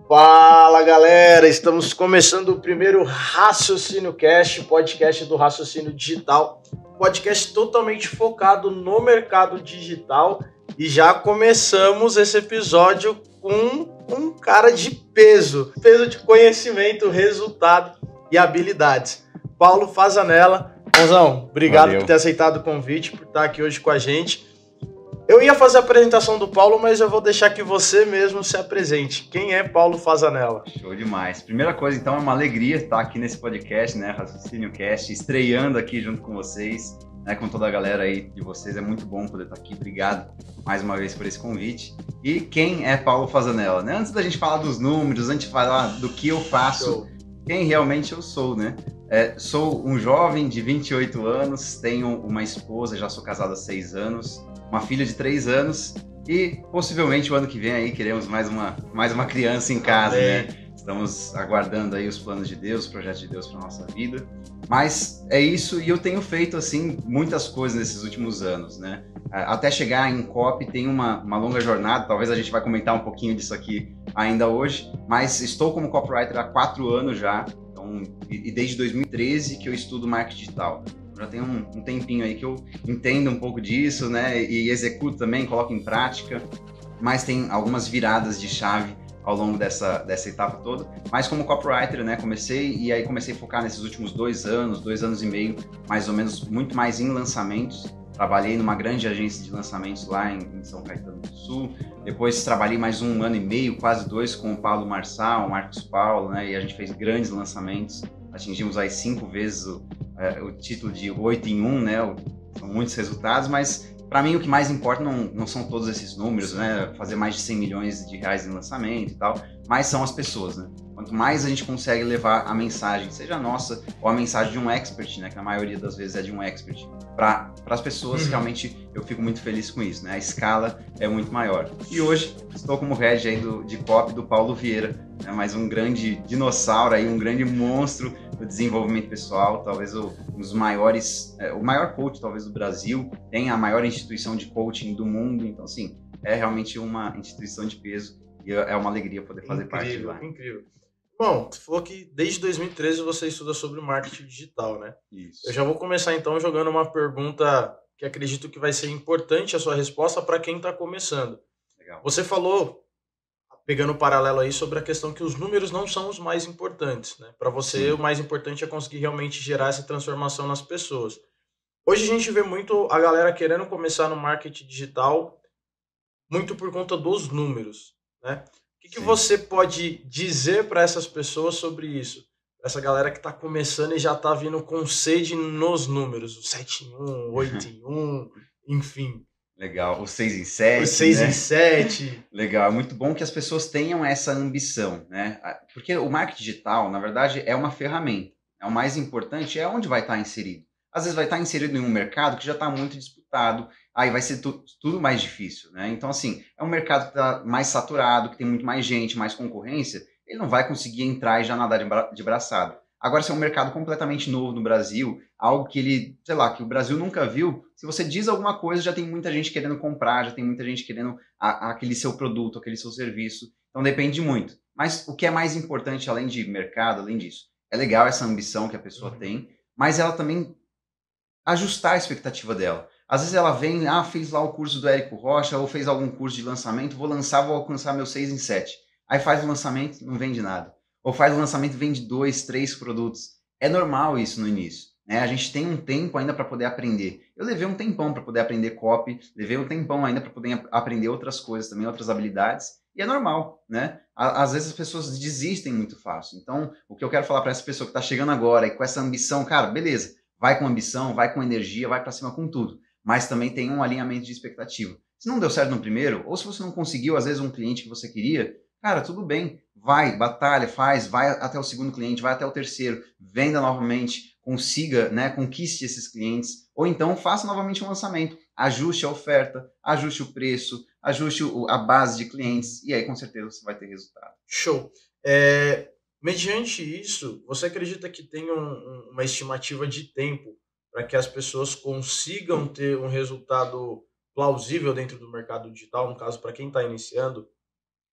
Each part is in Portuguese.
Fala galera, estamos começando o primeiro Raciocínio Cast, podcast do Raciocínio Digital, podcast totalmente focado no mercado digital e já começamos esse episódio com um cara de peso de conhecimento, resultado e habilidades. Paulo Fasanella. Paulzão, obrigado por ter aceitado o convite, por estar aqui hoje com a gente. Eu ia fazer a apresentação do Paulo, mas eu vou deixar que você mesmo se apresente. Quem é Paulo Fasanella? Show demais. Primeira coisa, então, é uma alegria estar aqui nesse podcast, né, Raciocínio Cast, estreando aqui junto com vocês, né, com toda a galera aí de vocês. É muito bom poder estar aqui. Obrigado mais uma vez por esse convite. E quem é Paulo Fasanella, né? Antes da gente falar dos números, antes de falar do que eu faço, quem realmente eu sou, né? Sou um jovem de 28 anos, tenho uma esposa, já sou casado há 6 anos, uma filha de 3 anos e possivelmente o ano que vem aí queremos mais uma criança em casa, né? Estamos aguardando aí os planos de Deus, os projetos de Deus para nossa vida. Mas é isso, e eu tenho feito assim muitas coisas nesses últimos anos, né? Até chegar em copy tem uma longa jornada, talvez a gente vai comentar um pouquinho disso aqui ainda hoje, mas estou como copywriter há 4 anos já, então, e desde 2013 que eu estudo marketing digital. Já tem um tempinho aí que eu entendo um pouco disso, né? E executo também, coloco em prática, mas tem algumas viradas de chave ao longo dessa etapa toda. Mas como copywriter, né? Comecei a focar nesses últimos 2 anos e meio, mais ou menos, muito mais em lançamentos. Trabalhei numa grande agência de lançamentos lá em São Caetano do Sul. Depois trabalhei mais 1 ano e meio, quase 2, com o Paulo Marçal, o Marcos Paulo, né? E a gente fez grandes lançamentos. Atingimos aí 5 vezes o título de 8 em 1, né? São muitos resultados, mas para mim o que mais importa não são todos esses números, né? Fazer mais de 100 milhões de reais em lançamento e tal, mas são as pessoas, né? Quanto mais a gente consegue levar a mensagem, seja nossa ou a mensagem de um expert, né? Que a maioria das vezes é de um expert, para as pessoas, realmente eu fico muito feliz com isso, né? A escala é muito maior. E hoje estou como head aí de copy do Paulo Vieira, né? Mais um grande dinossauro aí, um grande monstro do desenvolvimento pessoal, talvez um dos maiores, o maior coach talvez do Brasil, tem a maior instituição de coaching do mundo, então assim, é realmente uma instituição de peso e é uma alegria poder fazer parte de lá. Incrível. Bom, você falou que desde 2013 você estuda sobre marketing digital, né? Isso. Eu já vou começar então jogando uma pergunta que acredito que vai ser importante a sua resposta para quem está começando. Legal. Você falou, pegando um paralelo aí, sobre a questão que os números não são os mais importantes, né? Para você, Sim. o mais importante é conseguir realmente gerar essa transformação nas pessoas. Hoje a gente vê muito a galera querendo começar no marketing digital muito por conta dos números, né? O que você pode dizer para essas pessoas sobre isso? Essa galera que está começando e já está vindo com sede nos números, o 7 em 1, o 8 em 1, enfim. Legal, o 6 em 7, O 6 né? em 7. Legal, é muito bom que as pessoas tenham essa ambição, né? Porque o marketing digital, na verdade, é uma ferramenta. O mais importante é onde vai estar inserido. Às vezes vai estar inserido em um mercado que já está muito disputado, aí vai ser tudo mais difícil, né? Então, assim, é um mercado que está mais saturado, que tem muito mais gente, mais concorrência, ele não vai conseguir entrar e já nadar de braçada. Agora, se é um mercado completamente novo no Brasil, algo que ele, sei lá, que o Brasil nunca viu, se você diz alguma coisa, já tem muita gente querendo comprar, já tem muita gente querendo aquele seu produto, aquele seu serviço. Então, depende muito. Mas o que é mais importante, além de mercado, além disso, é legal essa ambição que a pessoa tem, mas ela também ajustar a expectativa dela. Às vezes ela vem, fez lá o curso do Érico Rocha, ou fez algum curso de lançamento, vou alcançar meu 6 em 7. Aí faz o lançamento, não vende nada. Ou faz o lançamento e vende 2, 3 produtos. É normal isso no início, né? A gente tem um tempo ainda para poder aprender. Eu levei um tempão para poder aprender copy, levei um tempão ainda para poder aprender outras coisas também, outras habilidades, e é normal, né? Às vezes as pessoas desistem muito fácil. Então, o que eu quero falar para essa pessoa que está chegando agora e com essa ambição, cara, beleza, vai com ambição, vai com energia, vai para cima com tudo, mas também tem um alinhamento de expectativa. Se não deu certo no primeiro, ou se você não conseguiu, às vezes, um cliente que você queria, cara, tudo bem, vai, batalha, vai até o segundo cliente, vai até o terceiro, venda novamente, consiga, né, conquiste esses clientes, ou então faça novamente um lançamento, ajuste a oferta, ajuste o preço, ajuste a base de clientes, e aí com certeza você vai ter resultado. Show. Mediante isso, você acredita que tem uma estimativa de tempo para que as pessoas consigam ter um resultado plausível dentro do mercado digital, no caso, para quem está iniciando?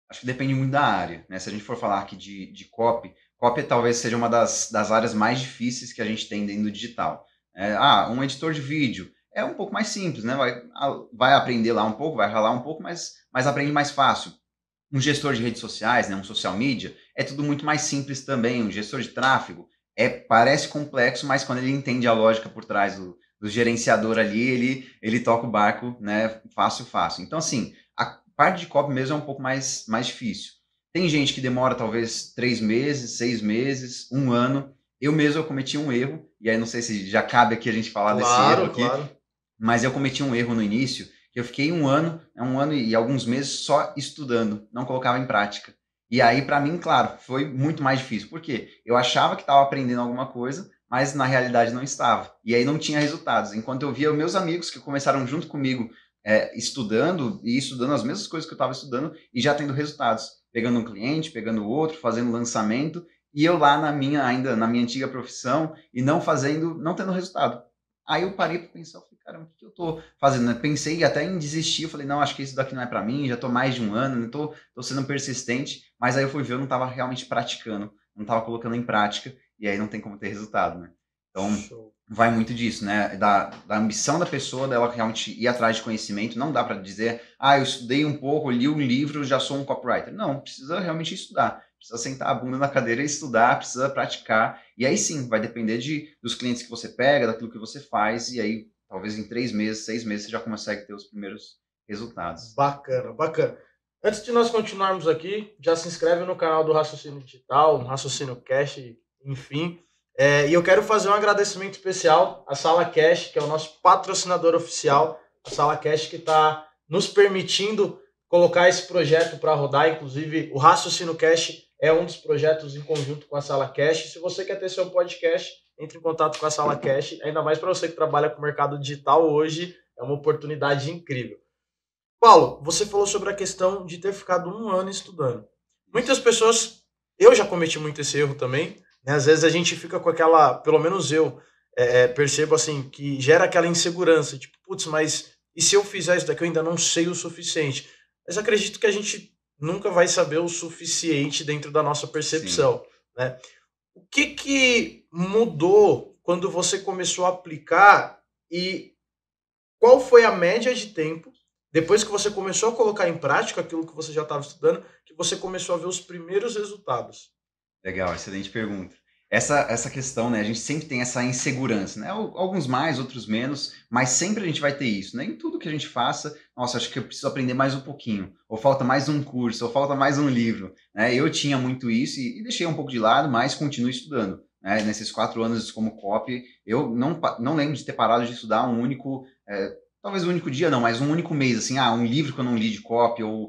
Acho que depende muito da área, né? Se a gente for falar aqui de copy talvez seja uma das áreas mais difíceis que a gente tem dentro do digital. Um editor de vídeo é um pouco mais simples, né? Vai aprender lá um pouco, vai ralar um pouco, mas aprende mais fácil. Um gestor de redes sociais, né? Um social media, é tudo muito mais simples também. Um gestor de tráfego parece complexo, mas quando ele entende a lógica por trás do gerenciador ali, ele toca o barco, né? Fácil, fácil. Então, assim, a parte de copy mesmo é um pouco mais difícil. Tem gente que demora talvez 3 meses, 6 meses, 1 ano. Eu mesmo cometi um erro, e aí não sei se já cabe aqui a gente falar desse erro aqui, Claro. mas eu cometi um erro no início, que eu fiquei 1 ano e alguns meses só estudando, não colocava em prática. E aí, para mim, claro, foi muito mais difícil. Por quê? Eu achava que estava aprendendo alguma coisa, mas na realidade não estava. E aí não tinha resultados. Enquanto eu via meus amigos que começaram junto comigo estudando as mesmas coisas que eu estava estudando e já tendo resultados. Pegando um cliente, pegando outro, fazendo lançamento, e eu lá ainda na minha antiga profissão e não tendo resultado. Aí eu parei para pensar, eu falei, caramba, o que eu tô fazendo? Eu pensei até em desistir, eu falei, não, acho que isso daqui não é para mim, já tô mais de 1 ano, não tô sendo persistente, mas aí eu fui ver, eu não estava realmente praticando, não estava colocando em prática, e aí não tem como ter resultado, né? Então, vai muito disso, né? Da ambição da pessoa, dela realmente ir atrás de conhecimento. Não dá para dizer, eu estudei um pouco, li um livro, já sou um copywriter. Não, precisa realmente estudar. Precisa sentar a bunda na cadeira e estudar, precisa praticar. E aí sim, vai depender dos clientes que você pega, daquilo que você faz. E aí, talvez em 3 meses, 6 meses, você já consegue ter os primeiros resultados. Bacana, bacana. Antes de nós continuarmos aqui, já se inscreve no canal do Raciocínio Digital, no Raciocínio Cash, enfim. E eu quero fazer um agradecimento especial à Sala Cash, que é o nosso patrocinador oficial, a Sala Cash que está nos permitindo colocar esse projeto para rodar. Inclusive, o Raciocínio Cash é um dos projetos em conjunto com a Sala Cash. Se você quer ter seu podcast, entre em contato com a Sala Cash, ainda mais para você que trabalha com o mercado digital hoje, é uma oportunidade incrível. Paulo, você falou sobre a questão de ter ficado 1 ano estudando. Muitas pessoas, eu já cometi muito esse erro também, né? Às vezes a gente fica com aquela, pelo menos eu percebo assim, que gera aquela insegurança, tipo, putz, mas e se eu fizer isso daqui eu ainda não sei o suficiente? Mas acredito que a gente nunca vai saber o suficiente dentro da nossa percepção, né? O que mudou quando você começou a aplicar e qual foi a média de tempo depois que você começou a colocar em prática aquilo que você já estava estudando, que você começou a ver os primeiros resultados? Legal, excelente pergunta. Essa questão, né? A gente sempre tem essa insegurança, né? Alguns mais, outros menos, mas sempre a gente vai ter isso, né? Em tudo que a gente faça, nossa, acho que eu preciso aprender mais um pouquinho, ou falta mais um curso, ou falta mais um livro, né? Eu tinha muito isso e deixei um pouco de lado, mas continuo estudando, né? Nesses 4 anos como copy, eu não lembro de ter parado de estudar talvez um único dia não, mas um único mês, assim, um livro que eu não li de copy, ou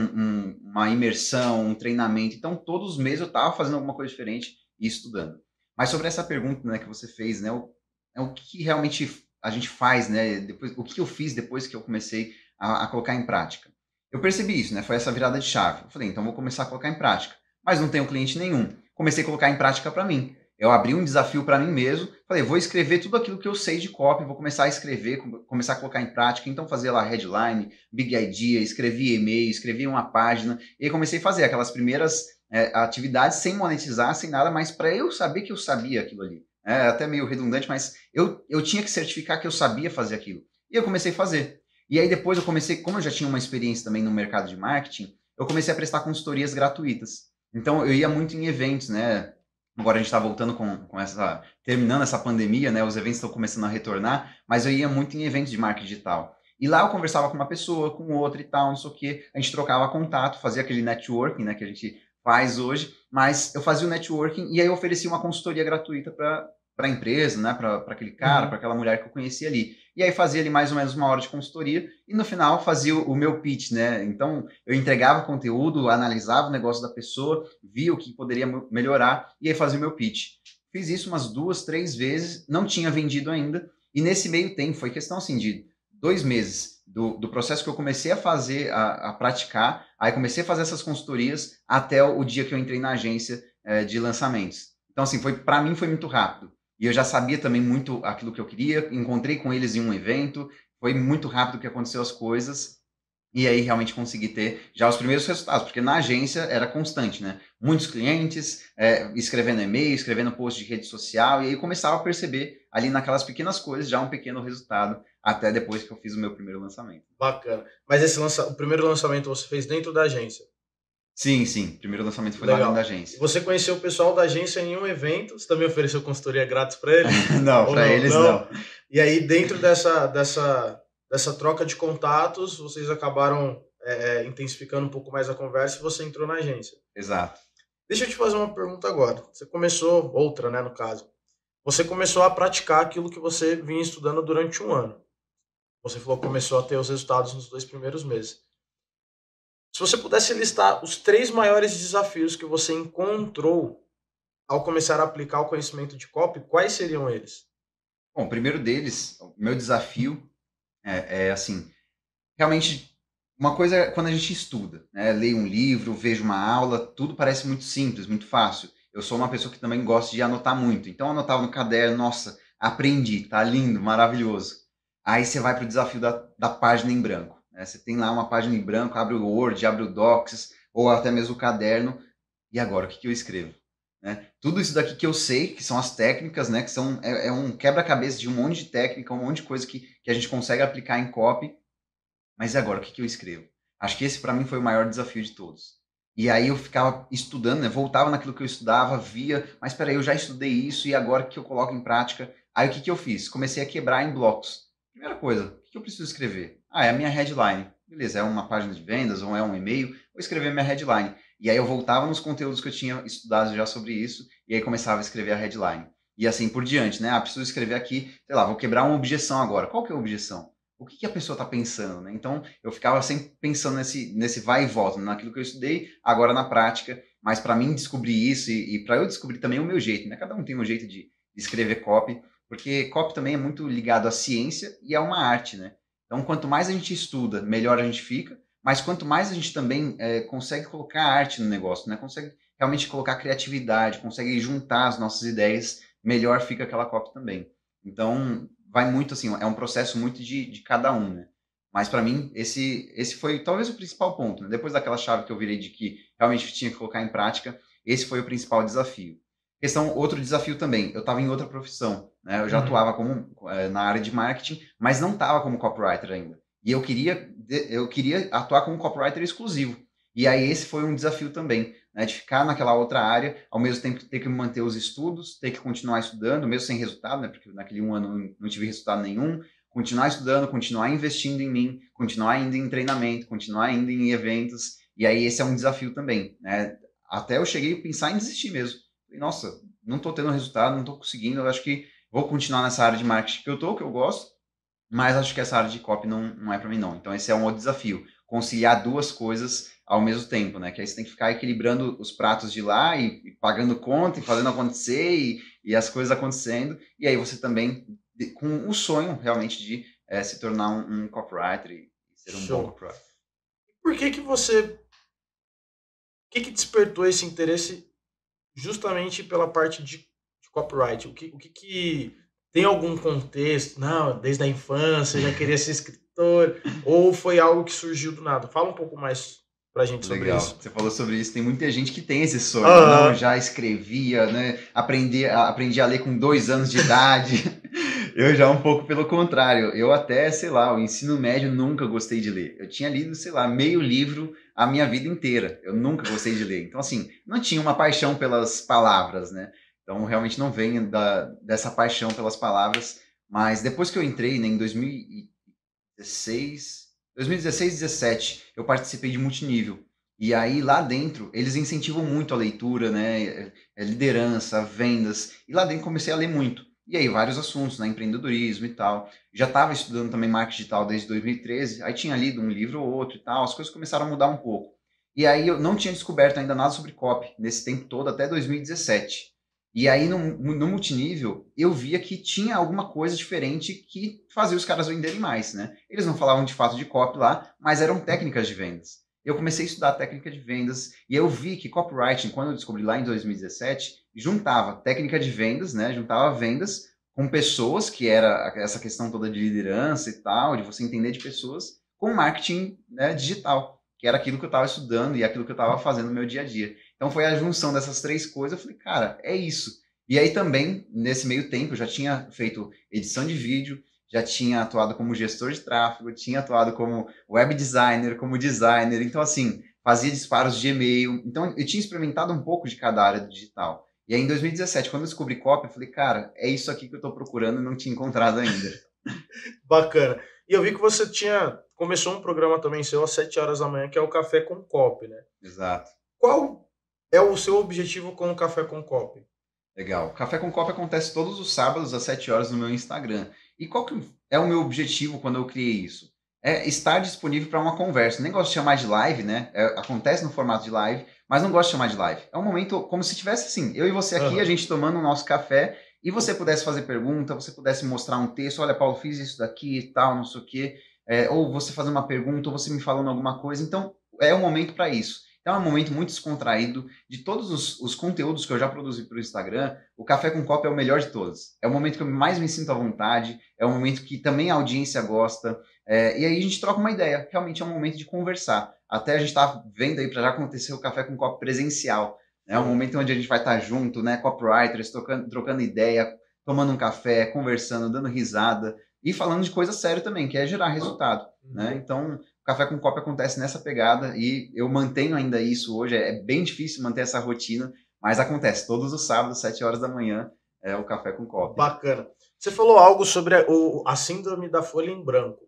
uma imersão, um treinamento. Então, todos os meses eu estava fazendo alguma coisa diferente e estudando. Mas sobre essa pergunta, né, que você fez, né, o que realmente a gente faz, né, o que eu fiz depois que eu comecei a colocar em prática? Eu percebi isso, né, foi essa virada de chave. Eu falei, então vou começar a colocar em prática. Mas não tenho cliente nenhum. Comecei a colocar em prática para mim. Eu abri um desafio para mim mesmo, falei, vou escrever tudo aquilo que eu sei de copy, vou começar a escrever, começar a colocar em prática, então fazer lá headline, big idea, escrevi e-mail, escrevi uma página, e aí comecei a fazer aquelas primeiras atividades sem monetizar, sem nada, mas para eu saber que eu sabia aquilo ali. É até meio redundante, mas eu tinha que certificar que eu sabia fazer aquilo. E eu comecei a fazer. E aí depois eu comecei, como eu já tinha uma experiência também no mercado de marketing, eu comecei a prestar consultorias gratuitas. Então eu ia muito em eventos, né? Agora a gente está voltando terminando essa pandemia, né? Os eventos estão começando a retornar, mas eu ia muito em eventos de marketing digital. E lá eu conversava com uma pessoa, com outra e tal, não sei o quê. A gente trocava contato, fazia aquele networking, né, que a gente faz hoje, mas eu fazia o networking e aí eu oferecia uma consultoria gratuita para a empresa, né, para aquele cara, para aquela mulher que eu conhecia ali. E aí fazia ali mais ou menos 1 hora de consultoria e no final fazia o meu pitch, né? Então eu entregava o conteúdo, analisava o negócio da pessoa, via o que poderia melhorar e aí fazia o meu pitch. Fiz isso umas 2, 3 vezes, não tinha vendido ainda e nesse meio tempo foi questão assim de 2 meses do processo que eu comecei a fazer, a praticar, aí comecei a fazer essas consultorias até o dia que eu entrei na agência de lançamentos. Então assim, para mim foi muito rápido. E eu já sabia também muito aquilo que eu queria, encontrei com eles em um evento, foi muito rápido que aconteceu as coisas, E aí realmente consegui ter já os primeiros resultados, porque na agência era constante, né? Muitos clientes, escrevendo e-mail, escrevendo post de rede social, e aí eu começava a perceber ali naquelas pequenas coisas já um pequeno resultado, até depois que eu fiz o meu primeiro lançamento. Bacana. Mas o primeiro lançamento você fez dentro da agência? Sim, sim. O primeiro lançamento foi lá dentro da Legal. E agência. você conheceu o pessoal da agência em um evento? Você também ofereceu consultoria grátis para eles? Não, Ou para não? eles Não? não. E aí, dentro dessa troca de contatos, vocês acabaram intensificando um pouco mais a conversa e você entrou na agência. Exato. Deixa eu te fazer uma pergunta agora. Você começou, outra, né, no caso. Você começou a praticar aquilo que você vinha estudando durante um ano. Você falou que começou a ter os resultados nos 2 primeiros meses. Se você pudesse listar os 3 maiores desafios que você encontrou ao começar a aplicar o conhecimento de copy, quais seriam eles? Bom, o primeiro deles, o meu desafio é assim, realmente, uma coisa é quando a gente estuda, né? Leio um livro, vejo uma aula, tudo parece muito simples, muito fácil. Eu sou uma pessoa que também gosta de anotar muito. Então, eu anotava no caderno, nossa, aprendi, tá lindo, maravilhoso. Aí você vai para o desafio da página em branco, né? Você tem lá uma página em branco, abre o Word, abre o Docs, ou até mesmo o caderno, e agora, o que eu escrevo? Né? Tudo isso daqui que eu sei, que são as técnicas, né? Que é um quebra-cabeça de um monte de técnica, um monte de coisa que a gente consegue aplicar em copy, mas e agora, o que eu escrevo? Acho que esse para mim foi o maior desafio de todos. E aí eu ficava estudando, né? Voltava naquilo que eu estudava, via, mas peraí, eu já estudei isso e agora o que eu coloco em prática? Aí o que eu fiz? Comecei a quebrar em blocos. Primeira coisa, o que eu preciso escrever? Ah, é a minha headline. Beleza, é uma página de vendas ou é um e-mail, vou escrever minha headline. E aí eu voltava nos conteúdos que eu tinha estudado já sobre isso e aí começava a escrever a headline. E assim por diante, né? Ah, preciso escrever aqui, sei lá, vou quebrar uma objeção agora. Qual que é a objeção? O que a pessoa está pensando, né? Então, eu ficava sempre pensando nesse vai e volta, naquilo que eu estudei, agora na prática, mas para mim descobrir isso e para eu descobrir também o meu jeito, né? Cada um tem um jeito de escrever copy, porque copy também é muito ligado à ciência e é uma arte, né? Então, quanto mais a gente estuda, melhor a gente fica, mas quanto mais a gente também consegue colocar arte no negócio, né? Consegue realmente colocar criatividade, consegue juntar as nossas ideias, melhor fica aquela copy também. Então, vai muito assim, é um processo muito de cada um, né? Mas para mim, esse foi talvez o principal ponto, né? Depois daquela chave que eu virei de que realmente tinha que colocar em prática, esse foi o principal desafio. Outro desafio também, eu estava em outra profissão, né? Eu já atuava na área de marketing, mas não estava como copywriter ainda. E eu queria atuar como copywriter exclusivo. E aí esse foi um desafio também, né, de ficar naquela outra área, ao mesmo tempo ter que manter os estudos, ter que continuar estudando, mesmo sem resultado, né, porque naquele um ano não tive resultado nenhum, continuar estudando, continuar investindo em mim, continuar indo em treinamento, continuar indo em eventos, e aí esse é um desafio também, né, até eu cheguei a pensar em desistir mesmo. Falei, nossa, não estou tendo resultado, não estou conseguindo, eu acho que vou continuar nessa área de marketing que eu gosto, mas acho que essa área de copy não é para mim não. Então esse é um outro desafio, conciliar duas coisas ao mesmo tempo, né? Que aí você tem que ficar equilibrando os pratos de lá e pagando conta e fazendo acontecer e as coisas acontecendo. E aí você também com o sonho realmente de se tornar um copywriter e ser um bom copywriter. Por que você... O que despertou esse interesse justamente pela parte de copyright? O que tem algum contexto? Não, desde a infância já queria ser escritor, ou foi algo que surgiu do nada? Fala um pouco mais pra gente sobre Legal. isso. Você falou sobre isso. Tem muita gente que tem esse sonho. Não, Aham. já escrevia, né? Aprendi a ler com 2 anos de idade. Eu já um pouco pelo contrário. Eu até, sei lá, o ensino médio nunca gostei de ler. Eu tinha lido, sei lá, meio livro a minha vida inteira. Eu nunca gostei de ler. Então, assim, não tinha uma paixão pelas palavras, né? Então, realmente não vem dessa paixão pelas palavras. Mas depois que eu entrei, né, em 2016, 17, eu participei de multinível. E aí, lá dentro, eles incentivam muito a leitura, né? Liderança, vendas. E lá dentro comecei a ler muito. E aí, vários assuntos, né? Empreendedorismo e tal. Já estava estudando também marketing digital desde 2013. Aí tinha lido um livro ou outro e tal. As coisas começaram a mudar um pouco. E aí, eu não tinha descoberto ainda nada sobre copy nesse tempo todo, até 2017. E aí, no multinível, eu via que tinha alguma coisa diferente que fazia os caras venderem mais, né? Eles não falavam de fato de copy lá, mas eram técnicas de vendas. Eu comecei a estudar técnica de vendas e eu vi que copywriting, quando eu descobri lá em 2017, juntava técnica de vendas, né? Juntava vendas com pessoas, que era essa questão toda de liderança e tal, de você entender de pessoas, com marketing, né, digital, que era aquilo que eu estava estudando e aquilo que eu estava fazendo no meu dia a dia. Então foi a junção dessas três coisas, eu falei, cara, é isso. E aí também, nesse meio tempo, eu já tinha feito edição de vídeo, já tinha atuado como gestor de tráfego, tinha atuado como web designer, como designer, então assim, fazia disparos de e-mail, então eu tinha experimentado um pouco de cada área do digital. E aí em 2017, quando eu descobri copy, eu falei, cara, é isso aqui que eu estou procurando e não tinha encontrado ainda. Bacana. E eu vi que você começou um programa também seu às 7 horas da manhã, que é o Café com Copy, né? Exato. Qual é o seu objetivo com o Café com Copy? Legal. Café com Copa acontece todos os sábados às 7 horas no meu Instagram. E qual que é o meu objetivo quando eu criei isso? É estar disponível para uma conversa. Nem gosto de chamar de live, né? Acontece no formato de live, mas não gosto de chamar de live. É um momento como se tivesse assim, eu e você aqui, a gente tomando o nosso café, e você pudesse fazer pergunta, você pudesse mostrar um texto, olha, Paulo, fiz isso daqui e tal, não sei o quê. Ou você fazer uma pergunta, ou você me falando alguma coisa. Então, é um momento para isso. Então, é um momento muito descontraído. De todos os conteúdos que eu já produzi para o Instagram, o Café com Copa é o melhor de todos. É o momento que eu mais me sinto à vontade, é um momento que também a audiência gosta, e aí a gente troca uma ideia. Realmente é um momento de conversar. Até a gente está vendo aí para já acontecer o Café com Copa presencial. É um momento onde a gente vai estar junto, né, copywriters, trocando ideia, tomando um café, conversando, dando risada e falando de coisa séria também, que é gerar resultado. Né? Então, Café com Copa acontece nessa pegada e eu mantenho ainda isso hoje. É bem difícil manter essa rotina, mas acontece todos os sábados, 7 horas da manhã, é o Café com Copa. Bacana. Você falou algo sobre a síndrome da folha em branco.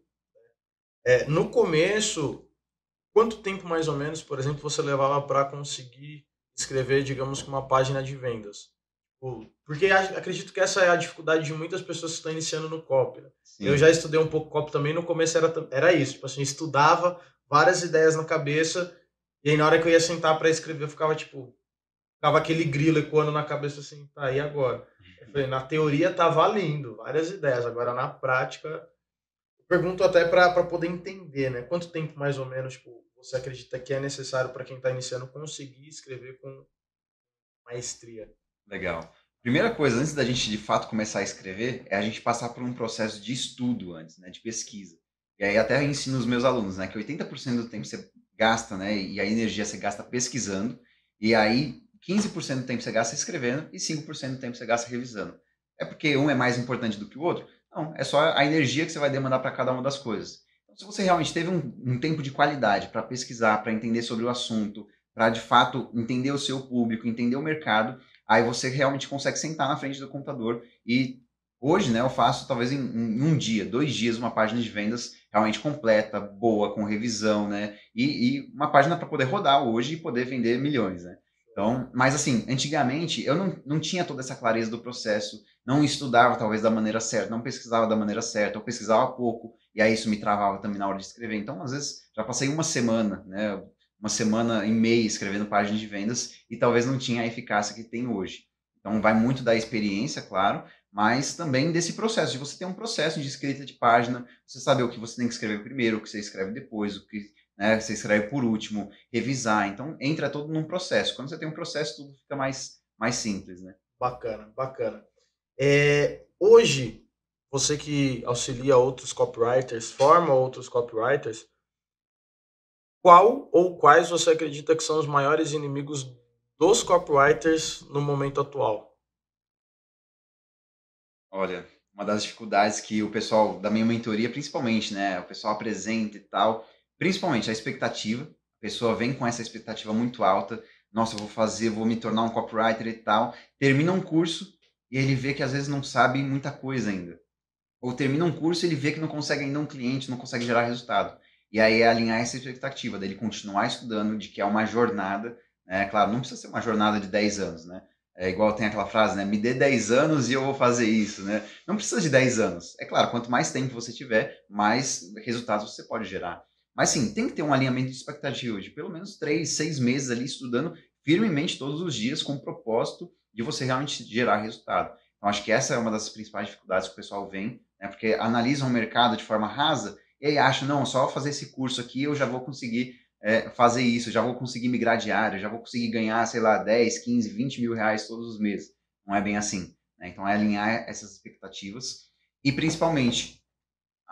No começo, quanto tempo mais ou menos, por exemplo, você levava para conseguir escrever, digamos que uma página de vendas? Porque acredito que essa é a dificuldade de muitas pessoas que estão iniciando no copy. Né? Eu já estudei um pouco copy também, no começo era isso, tipo assim, estudava várias ideias na cabeça, e aí na hora que eu ia sentar para escrever, eu ficava aquele grilo ecoando na cabeça assim, tá, e agora? Eu falei, na teoria tá valendo, várias ideias, agora na prática, eu pergunto até para poder entender, né? Quanto tempo mais ou menos, tipo, você acredita que é necessário para quem está iniciando conseguir escrever com maestria? Legal. Primeira coisa, antes da gente de fato começar a escrever, é a gente passar por um processo de estudo antes, né, de pesquisa. E aí até eu ensino os meus alunos, né, que 80% do tempo você gasta, né, e a energia você gasta pesquisando, e aí 15% do tempo você gasta escrevendo e 5% do tempo você gasta revisando. É porque um é mais importante do que o outro? Não, é só a energia que você vai demandar para cada uma das coisas. Então, se você realmente teve um tempo de qualidade para pesquisar, para entender sobre o assunto, para de fato entender o seu público, entender o mercado, aí você realmente consegue sentar na frente do computador e hoje, né, eu faço talvez em um dia, 2 dias, uma página de vendas realmente completa, boa, com revisão, né, e uma página para poder rodar hoje e poder vender milhões, né. Então, mas assim, antigamente eu não tinha toda essa clareza do processo, não estudava talvez da maneira certa, não pesquisava da maneira certa, eu pesquisava pouco, e aí isso me travava também na hora de escrever. Então, às vezes, já passei uma semana, né, uma semana e meia escrevendo páginas de vendas e talvez não tinha a eficácia que tem hoje. Então vai muito da experiência, claro, mas também desse processo, de você ter um processo de escrita de página, você saber o que você tem que escrever primeiro, o que você escreve depois, o que, né, você escreve por último, revisar. Então entra todo num processo. Quando você tem um processo, tudo fica mais simples, né? Bacana, bacana. Hoje, você que auxilia outros copywriters, forma outros copywriters, qual ou quais você acredita que são os maiores inimigos dos copywriters no momento atual? Olha, uma das dificuldades que o pessoal da minha mentoria, principalmente, né, o pessoal apresenta e tal, principalmente a expectativa. A pessoa vem com essa expectativa muito alta. Nossa, eu vou fazer, vou me tornar um copywriter e tal. Termina um curso e ele vê que às vezes não sabe muita coisa ainda. Ou termina um curso e ele vê que não consegue ainda um cliente, não consegue gerar resultado. E aí é alinhar essa expectativa dele continuar estudando, de que é uma jornada, né? Claro, não precisa ser uma jornada de 10 anos, né? É igual tem aquela frase, né? Me dê 10 anos e eu vou fazer isso, né? Não precisa de 10 anos. É claro, quanto mais tempo você tiver, mais resultados você pode gerar. Mas sim, tem que ter um alinhamento de expectativa de pelo menos 3, 6 meses ali estudando firmemente todos os dias com o propósito de você realmente gerar resultado. Então, acho que essa é uma das principais dificuldades que o pessoal vem, né? Porque analisam o mercado de forma rasa e aí acham, não, só fazer esse curso aqui eu já vou conseguir fazer isso, já vou conseguir migrar de área, já vou conseguir ganhar, sei lá, 10, 15, 20 mil reais todos os meses. Não é bem assim. Né? Então, é alinhar essas expectativas e, principalmente,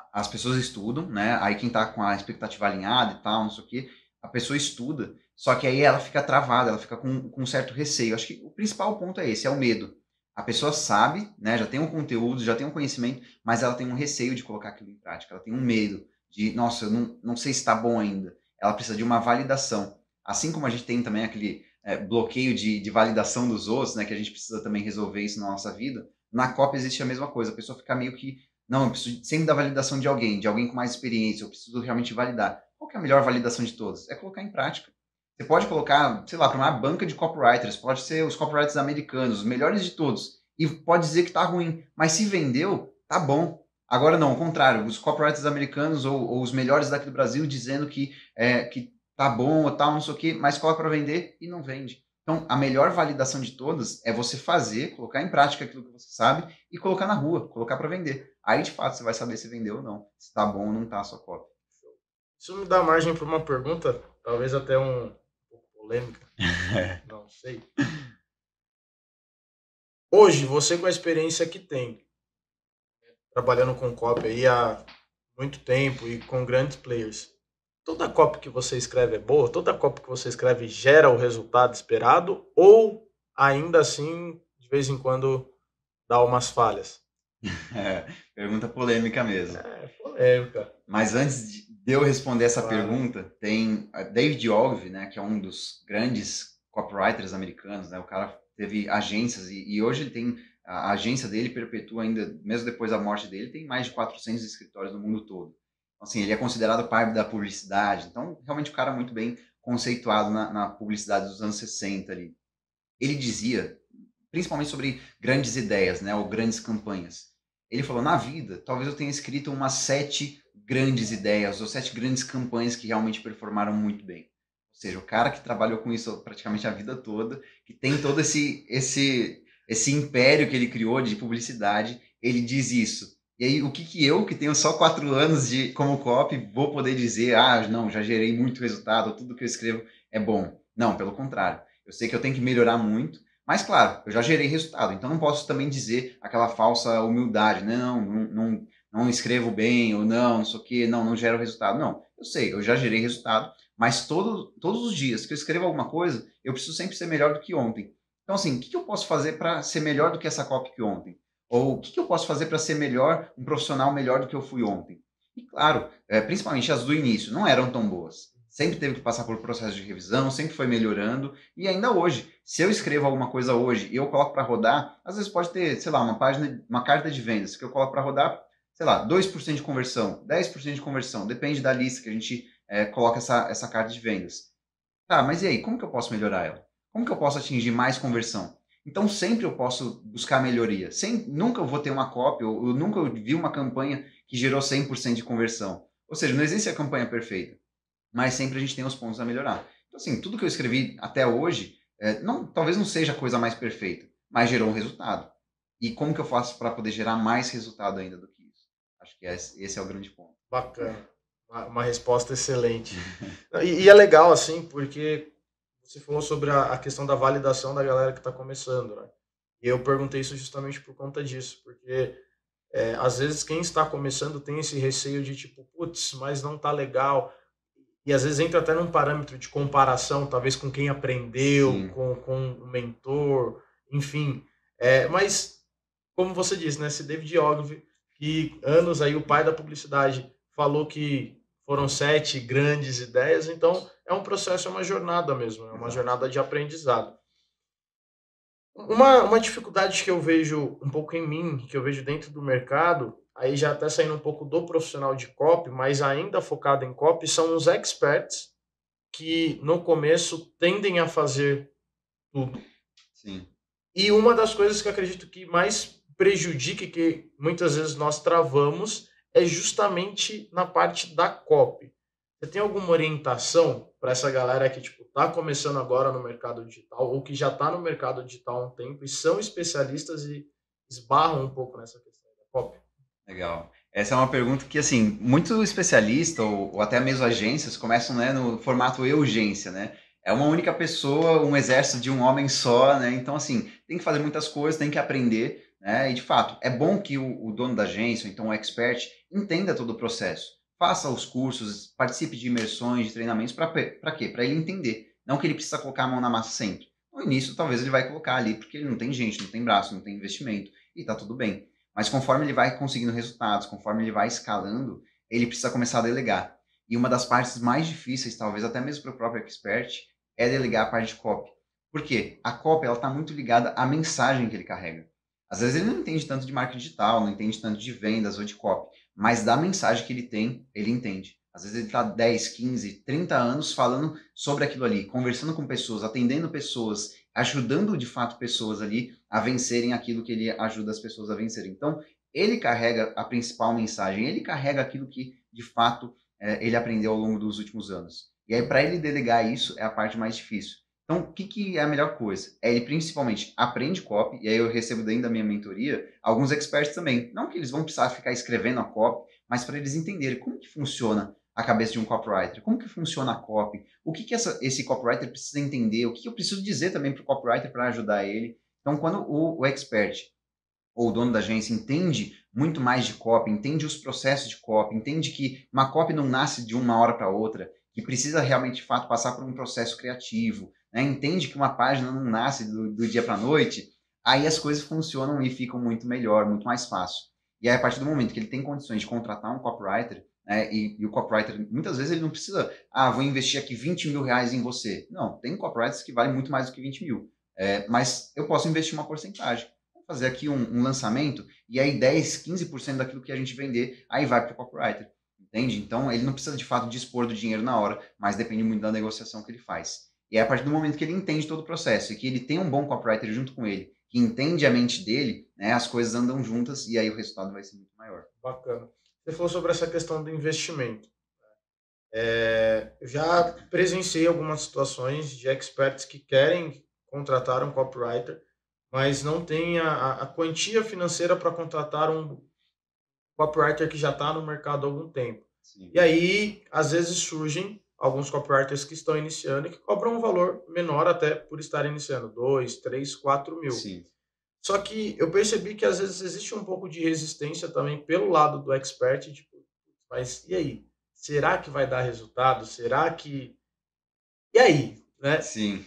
as pessoas estudam, né? Aí quem tá com a expectativa alinhada e tal, não sei o quê, a pessoa estuda, só que aí ela fica travada, ela fica com um certo receio. Acho que o principal ponto é esse, é o medo. A pessoa sabe, né? Já tem um conteúdo, já tem um conhecimento, mas ela tem um receio de colocar aquilo em prática. Ela tem um medo de, nossa, eu não sei se está bom ainda. Ela precisa de uma validação. Assim como a gente tem também aquele bloqueio de validação dos outros, né? Que a gente precisa também resolver isso na nossa vida. Na COP existe a mesma coisa. A pessoa fica meio que, não, eu preciso sempre da validação de alguém com mais experiência. Eu preciso realmente validar. Qual que é a melhor validação de todas? É colocar em prática. Você pode colocar, sei lá, para uma banca de copywriters, pode ser os copywriters americanos, os melhores de todos, e pode dizer que tá ruim, mas se vendeu, tá bom. Agora não, ao contrário, os copywriters americanos ou os melhores daqui do Brasil dizendo que tá bom ou tal, não sei o quê, mas coloca para vender e não vende. Então, a melhor validação de todas é você fazer, colocar em prática aquilo que você sabe e colocar na rua, colocar para vender. Aí, de fato, você vai saber se vendeu ou não, se tá bom ou não tá a sua copy. Isso me dá margem para uma pergunta, talvez até um pouco polêmica, não sei. Hoje, você com a experiência que tem, trabalhando com copy aí há muito tempo e com grandes players, toda copy que você escreve é boa? Toda copy que você escreve gera o resultado esperado? Ou ainda assim, de vez em quando, dá umas falhas? Pergunta polêmica mesmo. Polêmica. Mas antes de eu responder essa pergunta, tem David Ogilvy, né, que é um dos grandes copywriters americanos, né, o cara teve agências e hoje ele tem, a agência dele perpetua ainda, mesmo depois da morte dele, tem mais de 400 escritórios no mundo todo. Então, assim, ele é considerado pai da publicidade, então realmente o cara muito bem conceituado na publicidade dos anos 60 ali. Ele dizia, principalmente sobre grandes ideias, né, ou grandes campanhas. Ele falou, na vida, talvez eu tenha escrito umas 7 grandes ideias ou 7 grandes campanhas que realmente performaram muito bem. Ou seja, o cara que trabalhou com isso praticamente a vida toda, que tem todo esse império que ele criou de publicidade, ele diz isso. E aí, o que eu, que tenho só 4 anos como copy, vou poder dizer, não, já gerei muito resultado, tudo que eu escrevo é bom. Não, pelo contrário. Eu sei que eu tenho que melhorar muito, mas, claro, eu já gerei resultado, então não posso também dizer aquela falsa humildade, né? Não escrevo bem, ou não sei o quê, não gero resultado. Não, eu sei, eu já gerei resultado, mas todos os dias que eu escrevo alguma coisa, eu preciso sempre ser melhor do que ontem. Então, assim, o que eu posso fazer para ser melhor do que essa copy que ontem? Ou o que eu posso fazer para ser melhor, um profissional melhor do que eu fui ontem? E, claro, principalmente as do início, não eram tão boas. Sempre teve que passar por processo de revisão, sempre foi melhorando, e ainda hoje, se eu escrevo alguma coisa hoje e eu coloco para rodar, às vezes pode ter, sei lá, uma carta de vendas que eu coloco para rodar, sei lá, 2% de conversão, 10% de conversão, depende da lista que a gente coloca essa carta de vendas. Tá, mas e aí, como que eu posso melhorar ela? Como que eu posso atingir mais conversão? Então sempre eu posso buscar melhoria. Nunca eu vou ter uma cópia, eu nunca vi uma campanha que gerou 100% de conversão. Ou seja, não existe a campanha perfeita, mas sempre a gente tem os pontos a melhorar. Então, assim, tudo que eu escrevi até hoje, talvez não seja a coisa mais perfeita, mas gerou um resultado. E como que eu faço para poder gerar mais resultado ainda do que isso? Acho que esse é o grande ponto. Bacana. Uma resposta excelente. E é legal, assim, porque você falou sobre a questão da validação da galera que está começando, né? E eu perguntei isso justamente por conta disso, porque às vezes quem está começando tem esse receio de tipo, putz, mas não tá legal. E às vezes entra até num parâmetro de comparação, talvez com quem aprendeu, com o mentor, enfim. Mas, como você disse, né, esse David Ogilvy, que anos aí o pai da publicidade falou que foram 7 grandes ideias, então é um processo, é uma jornada mesmo, é uma jornada de aprendizado. Uma dificuldade que eu vejo um pouco em mim, que eu vejo dentro do mercado, aí já até saindo um pouco do profissional de copy, mas ainda focado em copy, são os experts que no começo tendem a fazer tudo. Sim. E uma das coisas que eu acredito que mais prejudica e que muitas vezes nós travamos é justamente na parte da copy. Você tem alguma orientação para essa galera que tipo tá começando agora no mercado digital ou que já está no mercado digital há um tempo e são especialistas e esbarram um pouco nessa questão da copy? Legal. Essa é uma pergunta que, assim, muito especialista ou até mesmo agências começam, né, no formato urgência, né? É uma única pessoa, um exército de um homem só, né? Então, assim, tem que fazer muitas coisas, tem que aprender, né? E de fato, é bom que o dono da agência, ou então o expert, entenda todo o processo. Faça os cursos, participe de imersões, de treinamentos, para quê? Para ele entender. Não que ele precisa colocar a mão na massa sempre. No início, talvez ele vai colocar ali, porque ele não tem gente, não tem braço, não tem investimento, e tá tudo bem. Mas conforme ele vai conseguindo resultados, conforme ele vai escalando, ele precisa começar a delegar. E uma das partes mais difíceis, talvez até mesmo para o próprio expert, é delegar a parte de copy. Por quê? A copy está muito ligada à mensagem que ele carrega. Às vezes ele não entende tanto de marketing digital, não entende tanto de vendas ou de copy, mas da mensagem que ele tem, ele entende. Às vezes ele está 10, 15, 30 anos falando sobre aquilo ali, conversando com pessoas, atendendo pessoas, ajudando de fato pessoas ali a vencerem aquilo que ele ajuda as pessoas a vencerem. Então, ele carrega a principal mensagem, ele carrega aquilo que de fato ele aprendeu ao longo dos últimos anos. E aí, para ele delegar isso, é a parte mais difícil. Então, o que é a melhor coisa? Ele principalmente aprende copy, e aí eu recebo dentro da minha mentoria alguns experts também. Não que eles vão precisar ficar escrevendo a copy, mas para eles entenderem como que funciona a cabeça de um copywriter, como que funciona a copy, o que esse copywriter precisa entender, o que eu preciso dizer também para o copywriter para ajudar ele. Então, quando o expert ou o dono da agência entende muito mais de copy, entende os processos de copy, entende que uma copy não nasce de uma hora para outra, que precisa realmente, de fato, passar por um processo criativo, né? Entende que uma página não nasce do dia para a noite, aí as coisas funcionam e ficam muito melhor, muito mais fácil. E aí, a partir do momento que ele tem condições de contratar um copywriter, né, e o copywriter, muitas vezes ele não precisa, vou investir aqui 20 mil reais em você. Não, tem copywriters que valem muito mais do que 20 mil. Mas eu posso investir uma porcentagem. Fazer aqui um lançamento, e aí 10, 15% daquilo que a gente vender, aí vai para o copywriter, entende? Então, ele não precisa, de fato, dispor do dinheiro na hora, mas depende muito da negociação que ele faz. E é a partir do momento que ele entende todo o processo, e que ele tem um bom copywriter junto com ele, que entende a mente dele, né, as coisas andam juntas, e aí o resultado vai ser muito maior. Bacana. Você falou sobre essa questão do investimento. Eu já presenciei algumas situações de experts que querem contratar um copywriter, mas não tem a quantia financeira para contratar um copywriter que já está no mercado há algum tempo. Sim. E aí, às vezes, surgem alguns copywriters que estão iniciando e que cobram um valor menor até por estar iniciando, 2, 3, 4 mil. Sim. Só que eu percebi que às vezes existe um pouco de resistência também pelo lado do expert, tipo, mas e aí? Será que vai dar resultado? Será que... E aí? Né? Sim.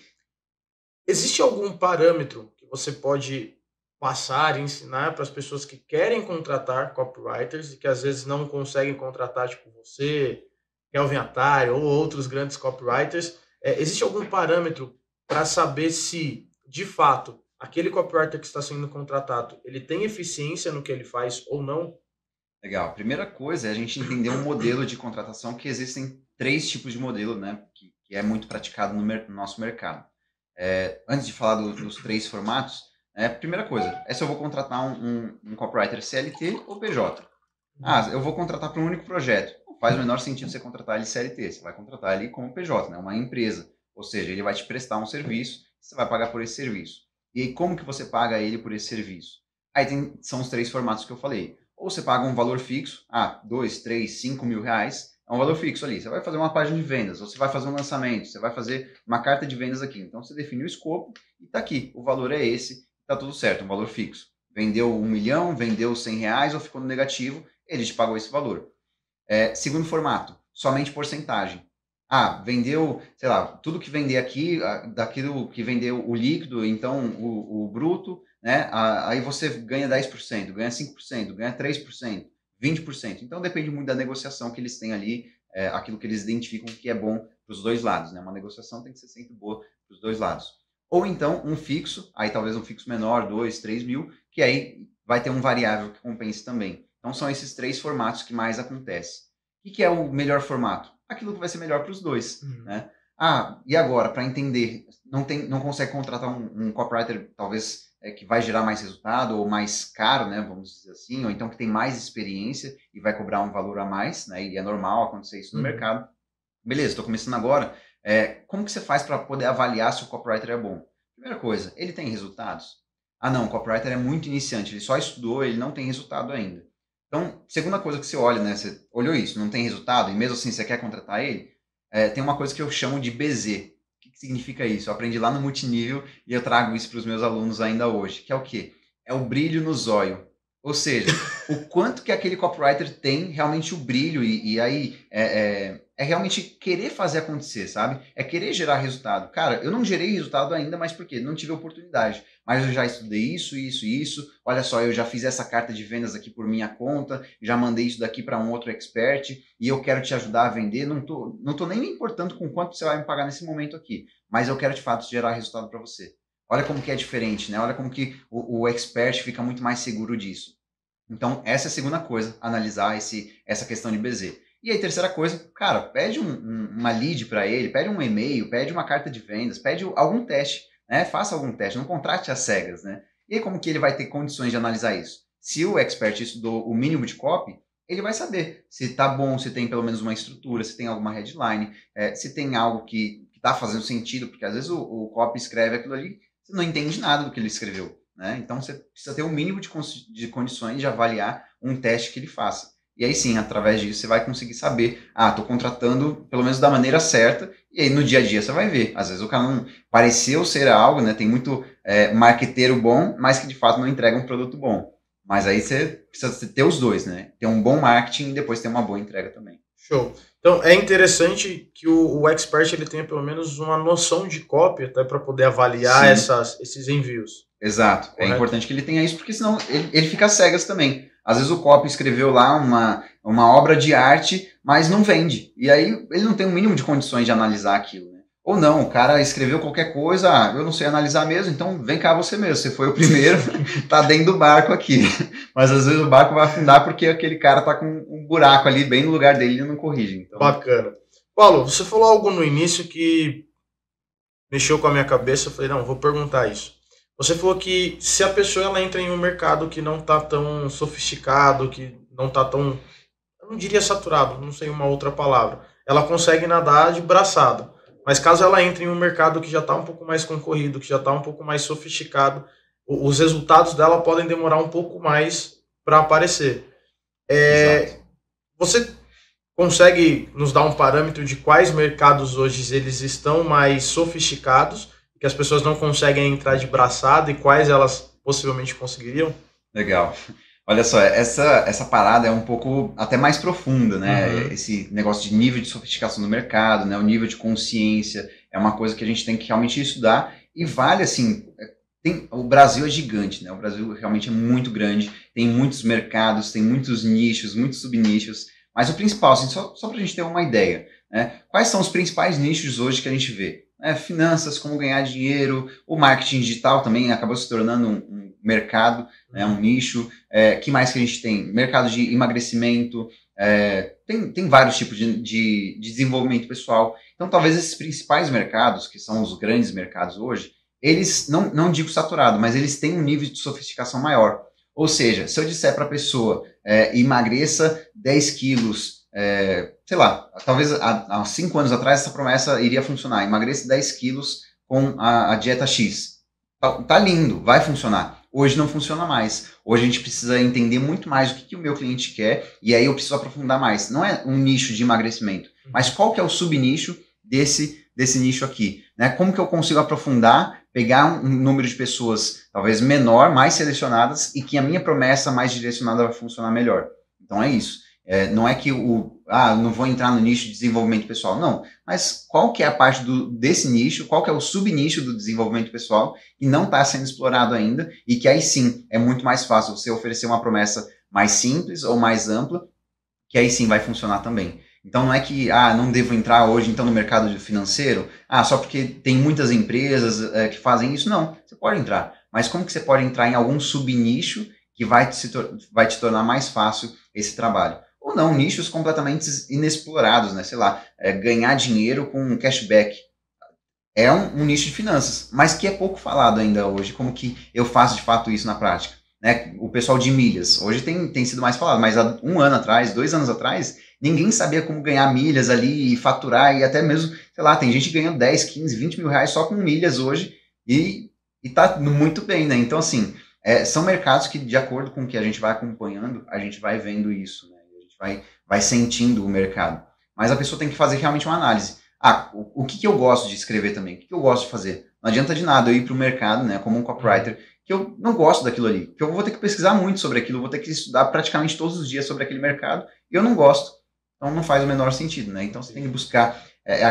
Existe algum parâmetro que você pode passar e ensinar para as pessoas que querem contratar copywriters e que às vezes não conseguem contratar, tipo você, Kelvin Attari ou outros grandes copywriters? Existe algum parâmetro para saber se, de fato, aquele copywriter que está sendo contratado, ele tem eficiência no que ele faz ou não? Legal. A primeira coisa é a gente entender um modelo de contratação, que existem 3 tipos de modelo, né, que é muito praticado no nosso mercado. Antes de falar dos 3 formatos, primeira coisa, se eu vou contratar um copywriter CLT ou PJ. Eu vou contratar para um único projeto. Não faz o menor sentido você contratar ele CLT, você vai contratar ele como PJ, né, uma empresa. Ou seja, ele vai te prestar um serviço, você vai pagar por esse serviço. E aí, como que você paga ele por esse serviço? Aí são os 3 formatos que eu falei. Ou você paga um valor fixo, 2, 3, 5 mil reais, é um valor fixo ali. Você vai fazer uma página de vendas, ou você vai fazer um lançamento, você vai fazer uma carta de vendas aqui. Então, você define o escopo e está aqui. O valor é esse, está tudo certo, um valor fixo. Vendeu 1 milhão, vendeu 100 reais ou ficou no negativo, ele te pagou esse valor. Segundo formato, somente porcentagem. Vendeu, sei lá, tudo que vender aqui, daquilo que vendeu o líquido, então o bruto, né? Aí você ganha 10%, ganha 5%, ganha 3%, 20%. Então depende muito da negociação que eles têm ali, aquilo que eles identificam que é bom para os dois lados, né? Uma negociação tem que ser sempre boa para os dois lados. Ou então um fixo, aí talvez um fixo menor, 2, 3 mil, que aí vai ter um variável que compense também. Então são esses 3 formatos que mais acontecem. O que é o melhor formato? Aquilo que vai ser melhor para os dois, né? E agora, para entender, não consegue contratar um copywriter, talvez, que vai gerar mais resultado, ou mais caro, né, vamos dizer assim, ou então que tem mais experiência e vai cobrar um valor a mais, né, e é normal acontecer isso no mercado. Beleza, estou começando agora. Como que você faz para poder avaliar se o copywriter é bom? Primeira coisa, ele tem resultados? Não, o copywriter é muito iniciante, ele só estudou, ele não tem resultado ainda. Então, segunda coisa que você olha, né? Você olhou isso, não tem resultado, e mesmo assim você quer contratar ele, tem uma coisa que eu chamo de BZ. O que significa isso? Eu aprendi lá no multinível e eu trago isso para os meus alunos ainda hoje, que é o quê? é o brilho no zóio. Ou seja, o quanto que aquele copywriter tem realmente o brilho e aí é realmente querer fazer acontecer, sabe? É querer gerar resultado. Cara, eu não gerei resultado ainda, mas por quê? Não tive oportunidade. Mas eu já estudei isso, isso e isso. Olha só, eu já fiz essa carta de vendas aqui por minha conta, já mandei isso daqui para um outro expert e eu quero te ajudar a vender. Não tô nem me importando com quanto você vai me pagar nesse momento aqui, mas eu quero de fato gerar resultado para você. Olha como que é diferente, né? Olha como que o expert fica muito mais seguro disso. Então, essa é a segunda coisa, analisar essa questão de BZ. E aí, terceira coisa, cara, pede uma lead para ele, pede um e-mail, pede uma carta de vendas, pede algum teste, né? Faça algum teste, não contrate às cegas, né? E aí, como que ele vai ter condições de analisar isso? Se o expert estudou o mínimo de copy, ele vai saber se tá bom, se tem pelo menos uma estrutura, se tem alguma headline, se tem algo que tá fazendo sentido, porque às vezes o copy escreve aquilo ali, você não entende nada do que ele escreveu, né? Então, você precisa ter um mínimo de condições de avaliar um teste que ele faça. E aí sim, através disso, você vai conseguir saber, estou contratando pelo menos da maneira certa, e aí no dia a dia você vai ver. Às vezes o cara não pareceu ser algo, né? Tem muito marqueteiro bom, mas que de fato não entrega um produto bom. Mas aí você precisa ter os dois, né? Ter um bom marketing e depois ter uma boa entrega também. Show. Então, é interessante que o expert ele tenha pelo menos uma noção de copy até para poder avaliar esses envios. Exato. Correto? É importante que ele tenha isso, porque senão ele fica cegas também. Às vezes o copy escreveu lá uma obra de arte, mas não vende. E aí ele não tem o mínimo de condições de analisar aquilo, né? Ou não, o cara escreveu qualquer coisa, eu não sei analisar mesmo, então vem cá você mesmo, você foi o primeiro, tá dentro do barco aqui. Mas às vezes o barco vai afundar porque aquele cara tá com um buraco ali bem no lugar dele e não corrige. Então... Bacana. Paulo, você falou algo no início que mexeu com a minha cabeça, eu falei, não, vou perguntar isso. Você falou que se a pessoa ela entra em um mercado que não está tão sofisticado, que não está tão, eu não diria saturado, não sei uma outra palavra, ela consegue nadar de braçada. Mas caso ela entre em um mercado que já está um pouco mais concorrido, que já está um pouco mais sofisticado, os resultados dela podem demorar um pouco mais para aparecer. Você consegue nos dar um parâmetro de quais mercados hoje eles estão mais sofisticados, que as pessoas não conseguem entrar de braçada e quais elas possivelmente conseguiriam? Legal. Olha só, essa parada é um pouco até mais profunda, né? Uhum. Esse negócio de nível de sofisticação do mercado, né? O nível de consciência é uma coisa que a gente tem que realmente estudar e vale, assim, o Brasil é gigante, né? O Brasil realmente é muito grande, tem muitos mercados, tem muitos nichos, muitos subnichos, mas o principal, assim, só para a gente ter uma ideia, né? Quais são os principais nichos hoje que a gente vê? Finanças, como ganhar dinheiro, o marketing digital também acabou se tornando um mercado, né, um nicho. Que mais que a gente tem? Mercado de emagrecimento, tem vários tipos de desenvolvimento pessoal. Então, talvez esses principais mercados, que são os grandes mercados hoje, eles, não digo saturado, mas eles têm um nível de sofisticação maior. Ou seja, se eu disser para a pessoa, emagreça 10 quilos, sei lá, talvez há 5 anos atrás essa promessa iria funcionar, emagreça 10 quilos com a dieta X. Tá lindo, vai funcionar. Hoje não funciona mais. Hoje a gente precisa entender muito mais o que o meu cliente quer e aí eu preciso aprofundar mais. Não é um nicho de emagrecimento, mas qual que é o subnicho desse nicho aqui, né? Como que eu consigo aprofundar, pegar um número de pessoas talvez menor, mais selecionadas e que a minha promessa mais direcionada vai funcionar melhor. Então é isso. Não é que não vou entrar no nicho de desenvolvimento pessoal, não. Mas qual que é a parte desse nicho, qual que é o subnicho do desenvolvimento pessoal que não está sendo explorado ainda e que aí sim é muito mais fácil você oferecer uma promessa mais simples ou mais ampla, que aí sim vai funcionar também. Então não é que, não devo entrar hoje então no mercado financeiro, só porque tem muitas empresas que fazem isso. Não, você pode entrar. Mas como que você pode entrar em algum subnicho que vai te tornar mais fácil esse trabalho? Ou não, nichos completamente inexplorados, né? Sei lá, ganhar dinheiro com cashback. É um nicho de finanças, mas que é pouco falado ainda hoje, como que eu faço de fato isso na prática. Né? O pessoal de milhas, hoje tem sido mais falado, mas há 1 ano atrás, 2 anos atrás, ninguém sabia como ganhar milhas ali e faturar, e até mesmo, sei lá, tem gente ganhando 10, 15, 20 mil reais só com milhas hoje, e tá muito bem, né? Então, assim, são mercados que, de acordo com o que a gente vai acompanhando, a gente vai vendo isso, né? A gente vai sentindo o mercado. Mas a pessoa tem que fazer realmente uma análise. O que eu gosto de escrever também? O que eu gosto de fazer? Não adianta de nada eu ir para o mercado, né, como um copywriter, que eu não gosto daquilo ali, que eu vou ter que pesquisar muito sobre aquilo, vou ter que estudar praticamente todos os dias sobre aquele mercado, e eu não gosto. Então não faz o menor sentido, né? Então você tem que buscar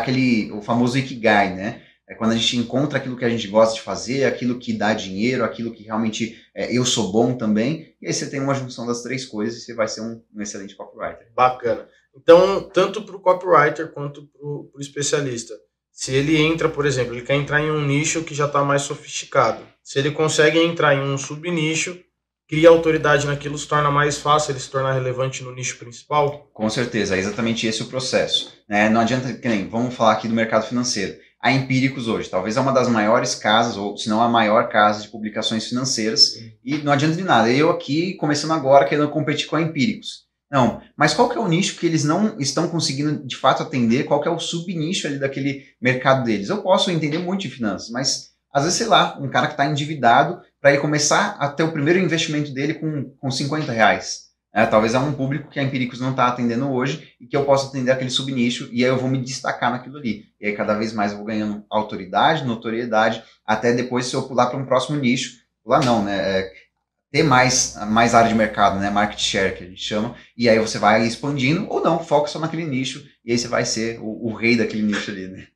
o famoso Ikigai, né? É quando a gente encontra aquilo que a gente gosta de fazer, aquilo que dá dinheiro, aquilo que realmente eu sou bom também, e aí você tem uma junção das três coisas e você vai ser um excelente copywriter. Bacana. Então, tanto para o copywriter quanto para o especialista, se ele entra, por exemplo, ele quer entrar em um nicho que já está mais sofisticado, se ele consegue entrar em um subnicho, cria autoridade naquilo, se torna mais fácil ele se tornar relevante no nicho principal? Com certeza, é exatamente esse o processo, né? Não adianta, que nem, vamos falar aqui do mercado financeiro. A Empíricos hoje, talvez é uma das maiores casas, ou se não a maior casa de publicações financeiras, e não adianta de nada. Eu aqui, começando agora, querendo competir com a Empíricos. Não, mas qual que é o nicho que eles não estão conseguindo de fato atender? Qual que é o subnicho ali daquele mercado deles? Eu posso entender muito de finanças, mas às vezes, sei lá, um cara que está endividado para ele começar a ter o primeiro investimento dele com 50 reais. Talvez é um público que a Empíricos não está atendendo hoje e que eu possa atender aquele subnicho e aí eu vou me destacar naquilo ali. E aí cada vez mais eu vou ganhando autoridade, notoriedade, até depois se eu pular para um próximo nicho, pular não, né? Ter mais área de mercado, né? Market share, que a gente chama, e aí você vai expandindo, ou não, foca só naquele nicho, e aí você vai ser o rei daquele nicho ali, né?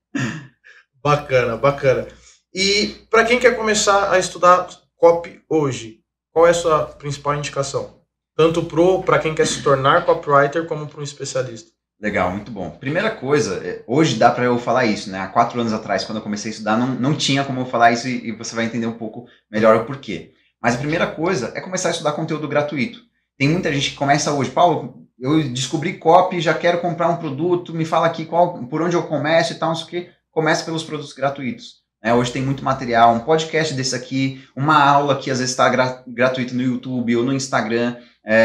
Bacana, bacana. E para quem quer começar a estudar copy hoje, qual é a sua principal indicação? Tanto para quem quer se tornar copywriter, como para um especialista. Legal, muito bom. Primeira coisa, hoje dá para eu falar isso, né? Há 4 anos atrás, quando eu comecei a estudar, não tinha como eu falar isso e você vai entender um pouco melhor o porquê. Mas a primeira coisa é começar a estudar conteúdo gratuito. Tem muita gente que começa hoje, Paulo, eu descobri copy, já quero comprar um produto, me fala aqui por onde eu começo e tal, não sei o quê. Começa pelos produtos gratuitos. Hoje tem muito material, um podcast desse aqui, uma aula que às vezes está gratuito no YouTube ou no Instagram,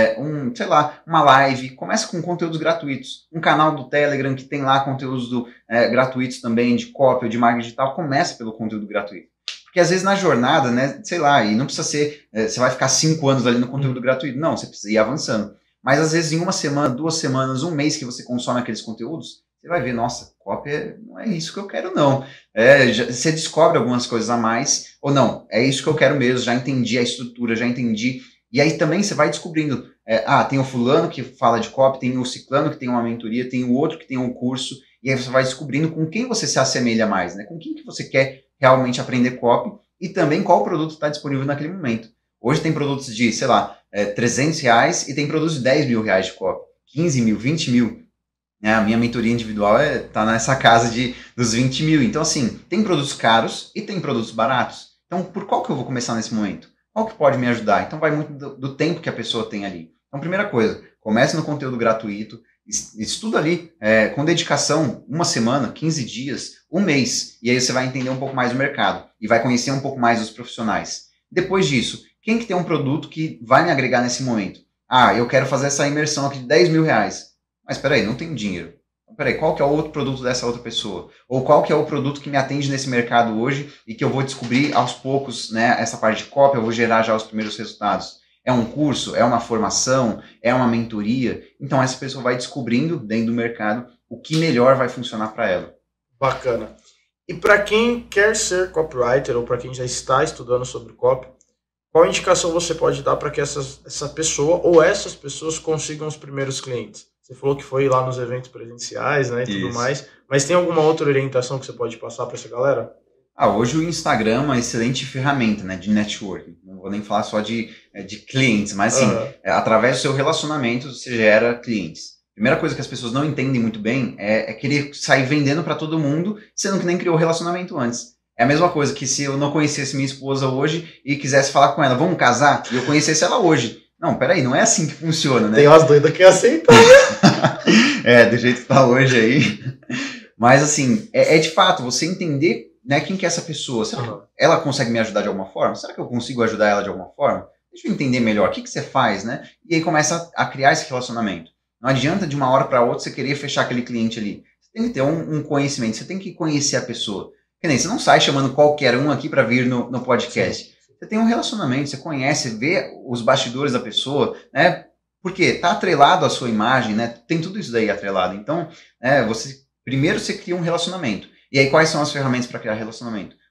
sei lá, uma live. Começa com conteúdos gratuitos. Um canal do Telegram que tem lá conteúdos gratuitos também, de copy ou de marketing digital. Começa pelo conteúdo gratuito. Porque às vezes na jornada, né, sei lá, e não precisa ser, você vai ficar 5 anos ali no conteúdo gratuito. Não, você precisa ir avançando. Mas às vezes em 1 semana, 2 semanas, 1 mês que você consome aqueles conteúdos, você vai ver, nossa, copy não é isso que eu quero não. Você descobre algumas coisas a mais, ou não, é isso que eu quero mesmo, já entendi a estrutura, já entendi. E aí também você vai descobrindo, tem o fulano que fala de copy, tem o ciclano que tem uma mentoria, tem o outro que tem um curso, e aí você vai descobrindo com quem você se assemelha mais, né? Com quem que você quer realmente aprender copy e também qual produto está disponível naquele momento. Hoje tem produtos de, sei lá, 300 reais e tem produtos de 10 mil reais de copy, 15 mil, 20 mil. A minha mentoria individual está nessa casa dos 20 mil. Então, assim, tem produtos caros e tem produtos baratos. Então, por qual que eu vou começar nesse momento? Qual que pode me ajudar? Então, vai muito do tempo que a pessoa tem ali. Então, primeira coisa, comece no conteúdo gratuito, estuda ali com dedicação 1 semana, 15 dias, 1 mês. E aí você vai entender um pouco mais do mercado e vai conhecer um pouco mais os profissionais. Depois disso, quem que tem um produto que vai me agregar nesse momento? Eu quero fazer essa imersão aqui de 10 mil reais. Mas peraí, não tenho dinheiro. Peraí, qual que é o outro produto dessa outra pessoa? Ou qual que é o produto que me atende nesse mercado hoje e que eu vou descobrir aos poucos, né, essa parte de copy, eu vou gerar já os primeiros resultados? É um curso? É uma formação? É uma mentoria? Então essa pessoa vai descobrindo dentro do mercado o que melhor vai funcionar para ela. Bacana. E para quem quer ser copywriter ou para quem já está estudando sobre copy, qual indicação você pode dar para que essa pessoa ou essas pessoas consigam os primeiros clientes? Você falou que foi lá nos eventos presenciais, né, e tudo mais, mas tem alguma outra orientação que você pode passar para essa galera? Hoje o Instagram é uma excelente ferramenta, né, de networking. Não vou nem falar só de clientes, mas assim, através do seu relacionamento você gera clientes. Primeira coisa que as pessoas não entendem muito bem é querer sair vendendo para todo mundo, sendo que nem criou relacionamento antes. É a mesma coisa que se eu não conhecesse minha esposa hoje e quisesse falar com ela, vamos casar, e eu conhecesse ela hoje. Não, peraí, não é assim que funciona, né? Tem umas doidas que aceitam. Do jeito que tá hoje aí. Mas assim, de fato, você entender, né, quem que é essa pessoa. Será que ela consegue me ajudar de alguma forma? Será que eu consigo ajudar ela de alguma forma? Deixa eu entender melhor, o que você faz, né? E aí começa a criar esse relacionamento. Não adianta de uma hora para outra você querer fechar aquele cliente ali. Você tem que ter um conhecimento, você tem que conhecer a pessoa. Que nem, você não sai chamando qualquer um aqui para vir no podcast. Sim. Você tem um relacionamento, você conhece, vê os bastidores da pessoa, né? Porque está atrelado à sua imagem, né? Tem tudo isso daí atrelado. Então, primeiro você cria um relacionamento. E aí, quais são as ferramentas para criar relacionamento?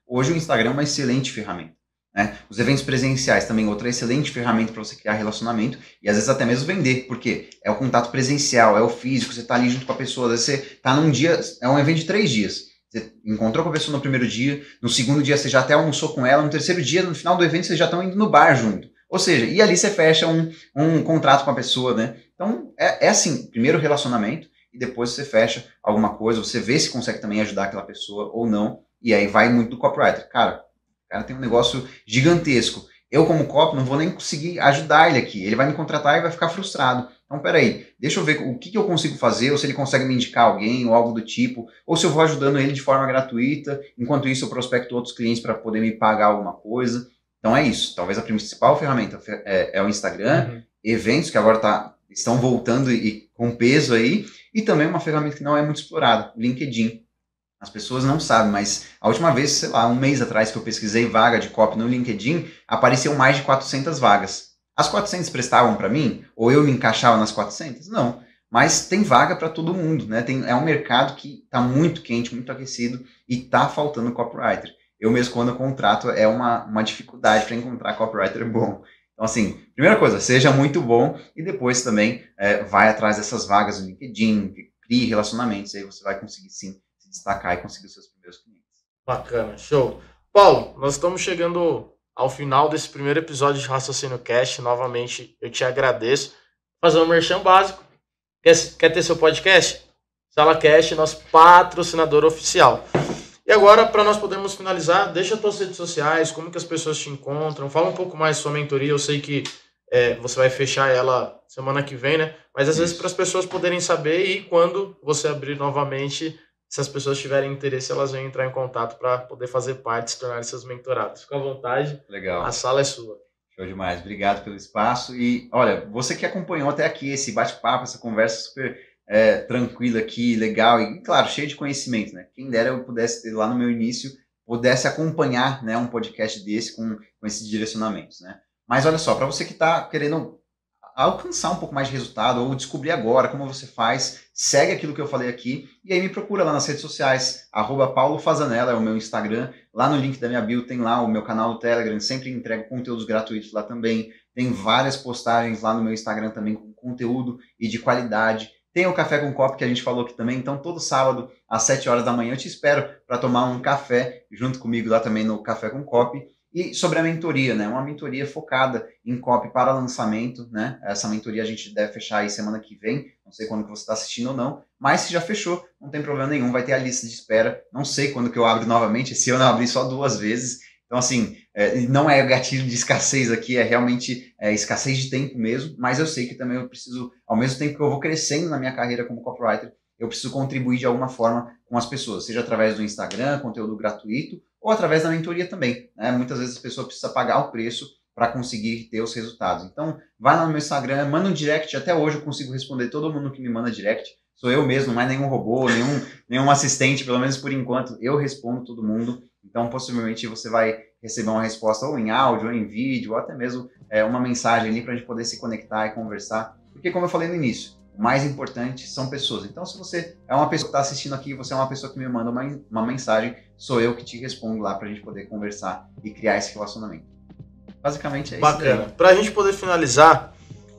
Hoje o Instagram é uma excelente ferramenta, né? Os eventos presenciais também outra excelente ferramenta para você criar relacionamento e às vezes até mesmo vender, porque é o contato presencial, é o físico, você está ali junto com a pessoa, às vezes você está num dia, é um evento de 3 dias, você encontrou com a pessoa no primeiro dia, no segundo dia você já até almoçou com ela, no terceiro dia, no final do evento, vocês já estão indo no bar junto. Ou seja, e ali você fecha um contrato com a pessoa, né? Então, é assim, primeiro relacionamento e depois você fecha alguma coisa, você vê se consegue também ajudar aquela pessoa ou não, e aí vai muito do copywriter. Cara, o cara tem um negócio gigantesco. Eu, como copy, não vou nem conseguir ajudar ele aqui. Ele vai me contratar e vai ficar frustrado. Então, peraí, deixa eu ver o que eu consigo fazer, ou se ele consegue me indicar alguém, ou algo do tipo, ou se eu vou ajudando ele de forma gratuita, enquanto isso eu prospecto outros clientes para poder me pagar alguma coisa. Então é isso. Talvez a principal ferramenta é o Instagram, eventos que agora estão voltando e com peso aí, e também uma ferramenta que não é muito explorada, o LinkedIn. As pessoas não sabem, mas a última vez, sei lá, um mês atrás que eu pesquisei vaga de copy no LinkedIn, apareciam mais de 400 vagas. As 400 prestavam para mim? Ou eu me encaixava nas 400? Não. Mas tem vaga para todo mundo, né? É um mercado que está muito quente, muito aquecido e está faltando copywriter. Eu mesmo, quando eu contrato, é uma dificuldade para encontrar copywriter bom. Então, assim, primeira coisa, seja muito bom e depois também vai atrás dessas vagas no LinkedIn, crie relacionamentos, aí você vai conseguir sim se destacar e conseguir os seus primeiros clientes. Bacana, show. Paulo, nós estamos chegando ao final desse primeiro episódio de Raciocínio Cast. Novamente, eu te agradeço. Fazer um merchan básico. Quer ter seu podcast? SalaCast, nosso patrocinador oficial. E agora, para nós podermos finalizar, deixa as tuas redes sociais, como que as pessoas te encontram, fala um pouco mais da sua mentoria, eu sei que você vai fechar ela semana que vem, né? Mas às vezes para as pessoas poderem saber e quando você abrir novamente, se as pessoas tiverem interesse, elas vão entrar em contato para poder fazer parte, se tornarem seus mentorados. Fica à vontade, legal. A sala é sua. Show demais, obrigado pelo espaço e olha, você que acompanhou até aqui esse bate-papo, essa conversa super tranquila aqui, legal e, claro, cheio de conhecimento, né? Quem dera eu pudesse ter lá no meu início, pudesse acompanhar, né, um podcast desse com esses direcionamentos, né? Mas olha só, para você que está querendo alcançar um pouco mais de resultado ou descobrir agora como você faz, segue aquilo que eu falei aqui e aí me procura lá nas redes sociais, @paulofazanella é o meu Instagram, lá no link da minha bio tem lá o meu canal no Telegram, sempre entrego conteúdos gratuitos lá também, tem várias postagens lá no meu Instagram também com conteúdo e de qualidade. Tem o Café com Copy que a gente falou aqui também, então todo sábado às 7 horas da manhã eu te espero para tomar um café junto comigo lá também no Café com Copy. E sobre a mentoria, né? Uma mentoria focada em copy para lançamento, né? Essa mentoria a gente deve fechar aí semana que vem, não sei quando que você está assistindo ou não, mas se já fechou, não tem problema nenhum, vai ter a lista de espera, não sei quando que eu abro novamente, esse ano eu abri só 2 vezes, então assim, não é gatilho de escassez aqui, é realmente escassez de tempo mesmo, mas eu sei que também eu preciso, ao mesmo tempo que eu vou crescendo na minha carreira como copywriter, eu preciso contribuir de alguma forma com as pessoas, seja através do Instagram, conteúdo gratuito, ou através da mentoria também, né? Muitas vezes a pessoa precisa pagar o preço para conseguir ter os resultados. Então, vai lá no meu Instagram, manda um direct, até hoje eu consigo responder todo mundo que me manda direct, sou eu mesmo, não é nenhum robô, nenhum assistente, pelo menos por enquanto, eu respondo todo mundo, então possivelmente você vai receber uma resposta ou em áudio, ou em vídeo, ou até mesmo uma mensagem ali para a gente poder se conectar e conversar, porque como eu falei no início, o mais importante são pessoas. Então, se você é uma pessoa que está assistindo aqui, você é uma pessoa que me manda uma mensagem, sou eu que te respondo lá para a gente poder conversar e criar esse relacionamento. Basicamente é isso. Bacana. Para a gente poder finalizar,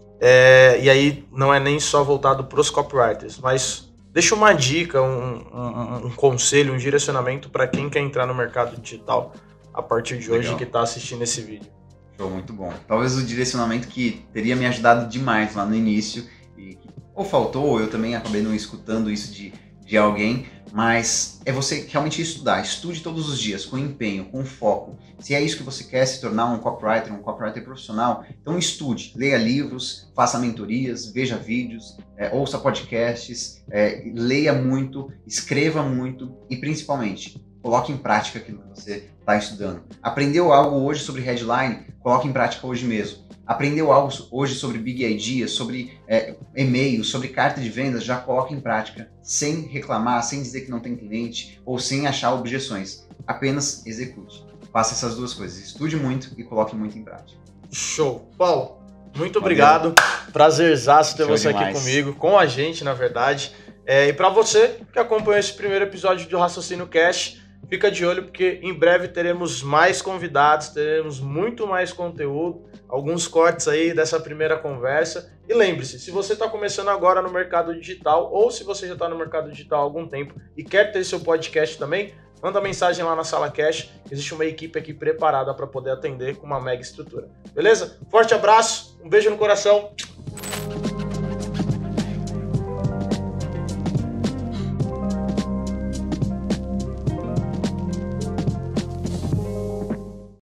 e aí não é nem só voltado para os copywriters, mas deixa uma dica, um conselho, um direcionamento para quem quer entrar no mercado digital a partir de hoje que está assistindo esse vídeo. Show, muito bom. Talvez o direcionamento que teria me ajudado demais lá no início, ou faltou, ou eu também acabei não escutando isso de alguém, mas é você realmente estudar, estude todos os dias, com empenho, com foco. Se é isso que você quer, se tornar um copywriter profissional, então estude, leia livros, faça mentorias, veja vídeos, ouça podcasts, leia muito, escreva muito e principalmente, coloque em prática aquilo que você está estudando. Aprendeu algo hoje sobre headline? Coloque em prática hoje mesmo. Aprendeu algo hoje sobre Big Ideas, sobre e-mail, sobre carta de vendas, já coloca em prática, sem reclamar, sem dizer que não tem cliente ou sem achar objeções. Apenas execute. Faça essas 2 coisas, estude muito e coloque muito em prática. Show! Paulo, muito obrigado. Prazerzaço ter você aqui comigo, com a gente, na verdade. E para você que acompanhou esse primeiro episódio do Raciocínio Cast, fica de olho porque em breve teremos mais convidados, teremos muito mais conteúdo, alguns cortes aí dessa primeira conversa. E lembre-se, se você está começando agora no mercado digital ou se você já está no mercado digital há algum tempo e quer ter seu podcast também, manda mensagem lá na Sala Cash, existe uma equipe aqui preparada para poder atender com uma mega estrutura. Beleza? Forte abraço, um beijo no coração.